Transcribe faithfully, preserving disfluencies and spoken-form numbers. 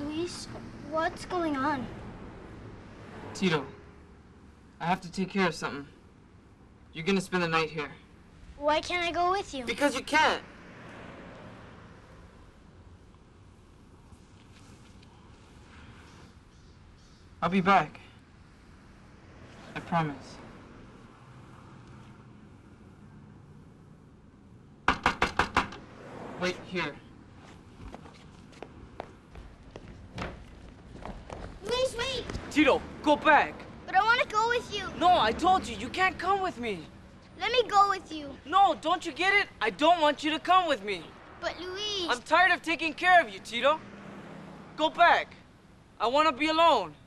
Luis, what's going on? Tito, I have to take care of something. You're gonna spend the night here. Why can't I go with you? Because you can't. I'll be back. I promise. Wait here. Luis, wait! Tito, go back. But I want to go with you. No, I told you, you can't come with me. Let me go with you. No, don't you get it? I don't want you to come with me. But Luis... I'm tired of taking care of you, Tito. Go back. I want to be alone.